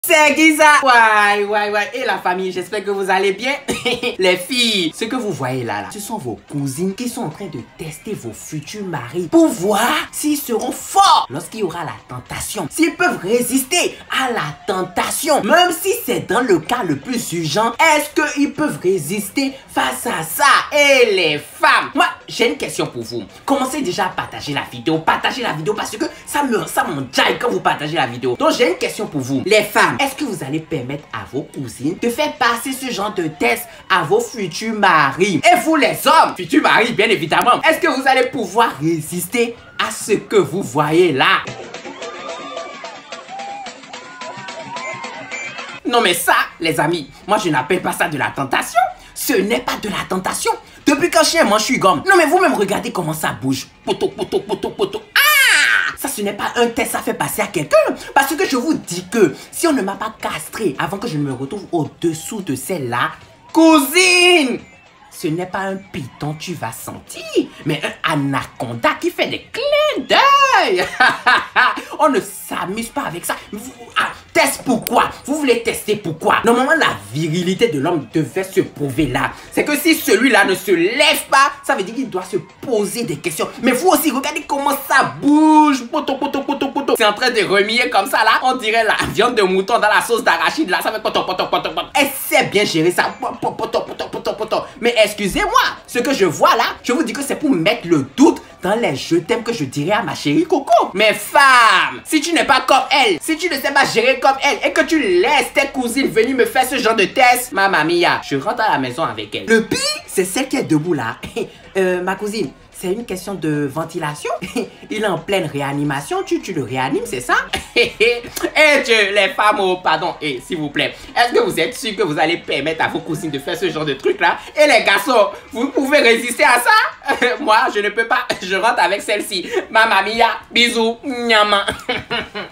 C'est qui ça? Ouais. Et la famille, j'espère que vous allez bien. Les filles, ce que vous voyez là, ce sont vos cousines qui sont en train de tester vos futurs maris pour voir s'ils seront forts lorsqu'il y aura la tentation. S'ils peuvent résister à la tentation, même si c'est dans le cas le plus urgent, est-ce qu'ils peuvent résister face à ça? Et les femmes, moi, j'ai une question pour vous. Commencez déjà à partager la vidéo. Partagez la vidéo parce que ça m'enjaille quand vous partagez la vidéo. Donc, j'ai une question pour vous. Les femmes, est-ce que vous allez permettre à vos cousines de faire passer ce genre de test à vos futurs maris? Et vous les hommes, futurs maris bien évidemment, est-ce que vous allez pouvoir résister à ce que vous voyez là? Non mais ça, les amis, moi je n'appelle pas ça de la tentation. Ce n'est pas de la tentation. Depuis quand chien mange chewing-gum. Non mais vous-même regardez comment ça bouge. Poto, poto, poto, poto. Ah! Ça ce n'est pas un test à faire passer à quelqu'un. Parce que je vous dis que si on ne m'a pas castré avant que je ne me retrouve au-dessous de celle-là, cousine, ce n'est pas un python tu vas sentir, mais un anaconda qui fait des clins d'œil. On ne s'amuse pas avec ça. Test pourquoi? Vous voulez tester pourquoi? Normalement, la virilité de l'homme devait se prouver là. C'est que si celui-là ne se lève pas, ça veut dire qu'il doit se poser des questions. Mais vous aussi, regardez comment ça bouge. Poto, poto, poto, poto. C'est en train de remuer comme ça là. On dirait la viande de mouton dans la sauce d'arachide là. Ça fait poto, poto, poto, poto. Elle sait bien gérer ça. Poto, poto, poto, poto. Mais excusez-moi, ce que je vois là, je vous dis que c'est pour mettre le doute dans les je t'aime que je dirais à ma chérie Coco. Mais femme, si tu n'es pas comme elle, si tu ne sais pas gérer comme elle et que tu laisses tes cousines venir me faire ce genre de test, mamma mia, je rentre à la maison avec elle. Le pire, c'est celle qui est debout là. Ma cousine, c'est une question de ventilation. Il est en pleine réanimation. Tu le réanimes, c'est ça? Et les femmes, oh, pardon, et s'il vous plaît, est-ce que vous êtes sûr que vous allez permettre à vos cousines de faire ce genre de truc là? Et les garçons, vous pouvez résister à ça? Moi, je ne peux pas. Je rentre avec celle-ci. Mamma mia, bisous, nyama.